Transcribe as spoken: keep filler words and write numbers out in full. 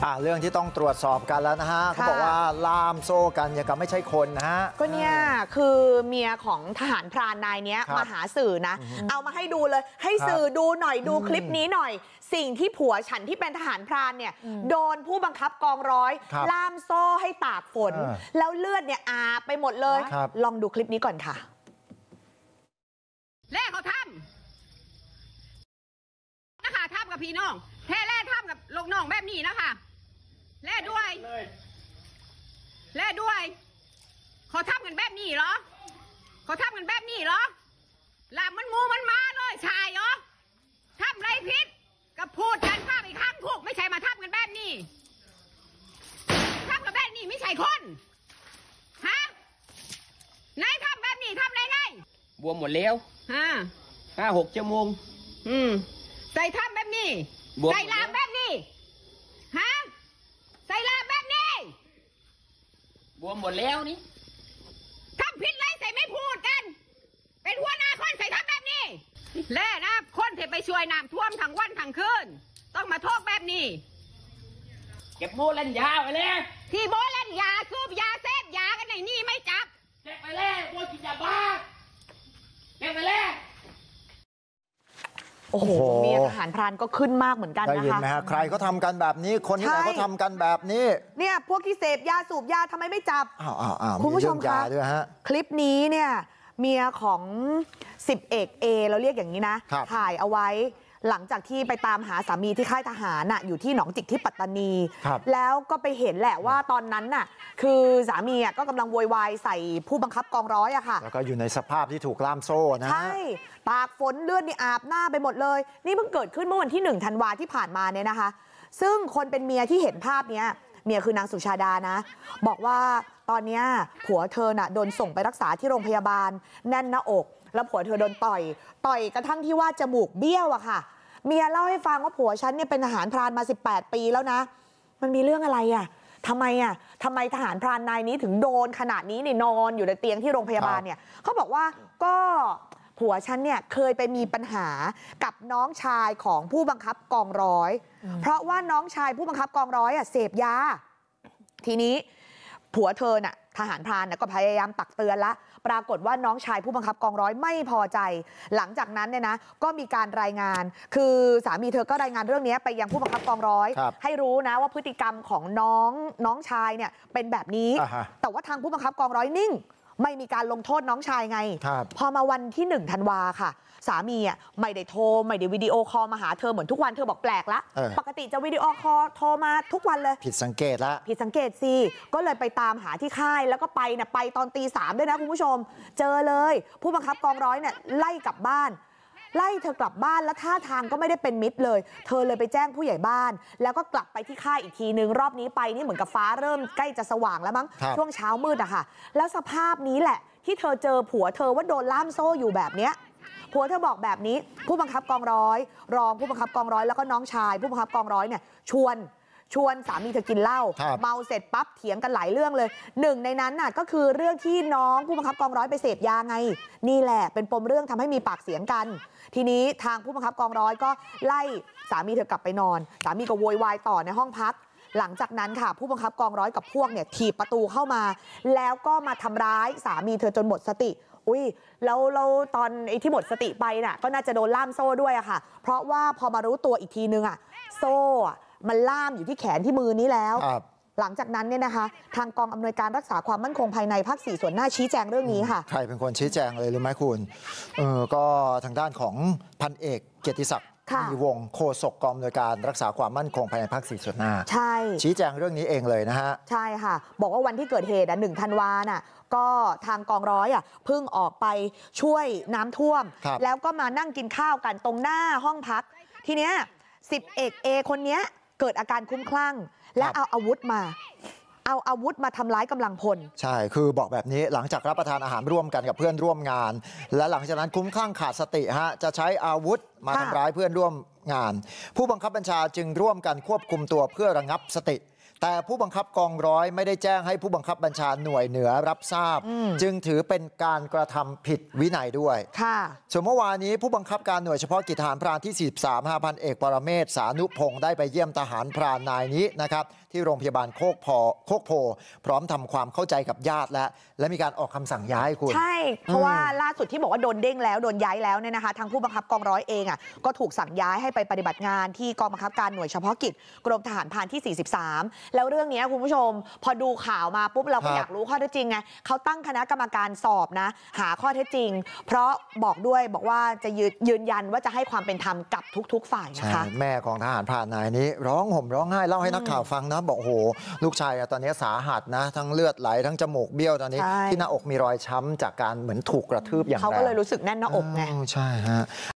อ่าเรื่องที่ต้องตรวจสอบกันแล้วนะฮะเขาบอกว่าล่ามโซ่กันอย่างกับไม่ใช่คนนะฮะก็เนี่ยคือเมียของทหารพรานนายนี้มาหาสื่อนะเอามาให้ดูเลยให้สื่อดูหน่อยดูคลิปนี้หน่อยสิ่งที่ผัวฉันที่เป็นทหารพรานเนี่ยโดนผู้บังคับกองร้อยล่ามโซ่ให้ตากฝนแล้วเลือดเนี่ยอาบไปหมดเลยลองดูคลิปนี้ก่อนค่ะแล่เขาทำนะคะทำกับพี่น้องแท้แล่ทำกับลูกน้องแบบนี้นะคะแล่ด้วยแล่ด้วยเขาทำกันแบบนี้เหรอเขาทำกันแบบนี้เหรอหลับมันมูมันมาเลยชายเหรอทำไรพิษกับพูดกันข้ามอีกครั้งถูกไม่ใช่มาทำกันแบบนี้ทำกันแบบนี้ไม่ใช่คนฮะนายทำแบบนี้ทำไรไงบวมหมดแล้วฮะห้าหกชั่วโมงอืมใส่ทำแบบนี้ใส่ลามแบบนี้ฮะใส่ลามแบบนี้บวมหมดแล้วนี่ทำผิดไรใส่ไม่พูดกันเป็นหัวหน้าคนใส่ทำแบบนี้แล่นะคนที่ไปช่วยน้ำท่วมทั้งวันทั้งคืนต้องมาโทษแบบนี้เก็บโมเล่นยาไปเลยที่โบเล่นยาสูบยาเสพยากันไหนนี่ไม่จับเก็บไปเลยโบกินยาบ้าเก็บไปเลยโอ้โหเมียทหารพรานก็ขึ้นมากเหมือนกันนะคะได้ยินไหมฮะใครเขาทำกันแบบนี้คนที่ไหนเขาทำกันแบบนี้เนี่ยพวกที่เสพยาสูบยาทำไมไม่จับอ้าวอ้าวอ้าวคุณผู้ชมคะคลิปนี้เนี่ยเมียของสิบเอกเอเราเรียกอย่างนี้นะถ่ายเอาไว้หลังจากที่ไปตามหาสามีที่ค่ายทหารน่ะอยู่ที่หนองจิกที่ปัตตานีแล้วก็ไปเห็นแหละว่าตอนนั้นน่ะคือสามีก็กำลังโวยวายใส่ผู้บังคับกองร้อยอะค่ะแล้วก็อยู่ในสภาพที่ถูกล่ามโซ่นะใช่ตากฝนเลือดนี่อาบหน้าไปหมดเลยนี่เพิ่งเกิดขึ้นเมื่อวันที่หนึ่งธันวาที่ผ่านมาเนี่ยนะคะซึ่งคนเป็นเมียที่เห็นภาพเนี้ยเมียคือนางสุชาดานะบอกว่าตอนนี้ผัวเธอน่ะโดนส่งไปรักษาที่โรงพยาบาลแน่นหน้าอกแล้วผัวเธอโดนต่อยต่อยกระทั่งที่ว่าจมูกเบี้ยวอะค่ะเมียเล่าให้ฟังว่าผัวฉันเนี่ยเป็นทหารพรานมาสิบแปดปีแล้วนะมันมีเรื่องอะไรอะทำไมอะทำไมทหารพรานนายนี้ถึงโดนขนาดนี้เนี่ยนอนอยู่ในเตียงที่โรงพยาบาลเนี่ยเขาบอกว่าก็ผัวฉันเนี่ยเคยไปมีปัญหากับน้องชายของผู้บังคับกองร้อยเพราะว่าน้องชายผู้บังคับกองร้อยอะเสพยาทีนี้ผัวเธอน่ะทหารพรานน่ะก็พยายามตักเตือนละปรากฏว่าน้องชายผู้บังคับกองร้อยไม่พอใจหลังจากนั้นเนี่ยนะก็มีการรายงานคือสามีเธอก็รายงานเรื่องนี้ไปยังผู้บังคับกองร้อยให้รู้นะว่าพฤติกรรมของน้องน้องชายเนี่ยเป็นแบบนี้แต่ว่าทางผู้บังคับกองร้อยนิ่งไม่มีการลงโทษน้องชายไงพอมาวันที่หนึ่งธันวาค่ะสามีอ่ะไม่ได้โทรไม่ได้วิดีโอคอลมาหาเธอเหมือนทุกวันเธอบอกแปลกละปกติจะวิดีโอคอลโทรมาทุกวันเลยผิดสังเกตละผิดสังเกตสิก็เลยไปตามหาที่ค่ายแล้วก็ไปเนี่ยไปตอนตีสามด้วยนะคุณผู้ชมเจอเลยผู้บังคับกองร้อยเนี่ยไล่กลับบ้านไล่เธอกลับบ้านแล้วท่าทางก็ไม่ได้เป็นมิตรเลยเธอเลยไปแจ้งผู้ใหญ่บ้านแล้วก็กลับไปที่ค่ายอีกทีนึงรอบนี้ไปนี่เหมือนกับฟ้าเริ่มใกล้จะสว่างแล้วมั้งช่วงเช้ามืดอะค่ะแล้วสภาพนี้แหละที่เธอเจอผัวเธอว่าโดนล่ามโซ่อยู่แบบเนี้ยผัวเธอบอกแบบนี้ผู้บังคับกองร้อยรองผู้บังคับกองร้อยแล้วก็น้องชายผู้บังคับกองร้อยเนี่ยชวนชวนสามีเธอกินเหล้าเมาเสร็จปั๊บเถียงกันหลายเรื่องเลยหนึ่งในนั้นน่ะก็คือเรื่องที่น้องผู้บังคับกองร้อยไปเสพยาไงนี่แหละเป็นปมเรื่องทำให้มีปากเสียงกันทีนี้ทางผู้บังคับกองร้อยก็ไล่สามีเธอกลับไปนอนสามีก็โวยวายต่อในห้องพักหลังจากนั้นค่ะผู้บังคับกองร้อยกับพวกเนี่ยถีบประตูเข้ามาแล้วก็มาทำร้ายสามีเธอจนหมดสติอุ้ยแล้วเราตอนไอ้ที่หมดสติไปน่ะก็น่าจะโดนล่ามโซ่ด้วยอะค่ะเพราะว่าพอมารู้ตัวอีกทีนึงอะโซ่มันล่ามอยู่ที่แขนที่มือนี้แล้วหลังจากนั้นเนี่ยนะคะทางกองอำนวยการรักษาความมั่นคงภายในภาคสี่ส่วนหน้าชี้แจงเรื่องนี้ค่ะใครเป็นคนชี้แจงเลยรู้ไหมคุณเออก็ทางด้านของพันเอกเกียรติศักดิ์มีวงโฆษกกองอำนวยการรักษาความมั่นคงภายในภาคสี่ส่วนหน้าใช่ชี้แจงเรื่องนี้เองเลยนะฮะใช่ค่ะบอกว่าวันที่เกิดเหตุอ่ะหนึ่งธันวาน่ะก็ทางกองร้อยอ่ะเพิ่งออกไปช่วยน้ำท่วมแล้วก็มานั่งกินข้าวกันตรงหน้าห้องพักทีเนี้ยสิบเอกเอคนนี้เกิดอาการคุ้มคลั่งและเอาอาวุธมาเอาอาวุธมาทำร้ายกำลังพลใช่คือบอกแบบนี้หลังจากรับประทานอาหารร่วมกันกับเพื่อนร่วมงานและหลังจากนั้นคุ้มคลั่งขาดสติฮะจะใช้อาวุธมาทำร้ายเพื่อนร่วมงานผู้บังคับบัญชาจึงร่วมกันควบคุมตัวเพื่อระงับสติแต่ผู้บังคับกองร้อยไม่ได้แจ้งให้ผู้บังคับบัญชาหน่วยเหนือรับทราบจึงถือเป็นการกระทำผิดวินัยด้วยค่ะส่วนเมื่อวานนี้ผู้บังคับการหน่วยเฉพาะกิจทหารพรานที่สี่สิบสาม พันเอกปรเมศ สานุพงศ์ได้ไปเยี่ยมทหารพรานนายนี้นะครับที่โรงพยาบาลโคกพอโคกโพพร้อมทำความเข้าใจกับญาติและและมีการออกคำสั่งย้ายคุณใช่เพราะว่าล่าสุดที่บอกว่าโดนเด้งแล้วโดนย้ายแล้วเนี่ยนะคะทางผู้บังคับกองร้อยเองอ่ะก็ถูกสั่งย้ายให้ไปปฏิบัติงานที่กองบังคับการหน่วยเฉพาะกิจกรมทหารพรานที่สี่สิบสามแล้วเรื่องนี้คุณผู้ชมพอดูข่าวมาปุ๊บเราก็อยากรู้ข้อเท็จจริงไงเขาตั้งคณะกรรมการสอบนะหาข้อเท็จจริงเพราะบอกด้วยบอกว่าจะยืนยันว่าจะให้ความเป็นธรรมกับทุกๆฝ่ายนะคะแม่ของทหารพรานนายนี้ร้องห่มร้องไห้เล่าให้นักข่าวฟังนะบอกโอ้โหลูกชายตอนนี้สาหัสนะทั้งเลือดไหลทั้งจมูกเบี้ยวตอนนี้ที่หน้าอกมีรอยช้ำจากการเหมือนถูกกระทืบอย่างแรงเขาก็เลยรู้สึกแน่นหน้าอกไงใช่ฮะ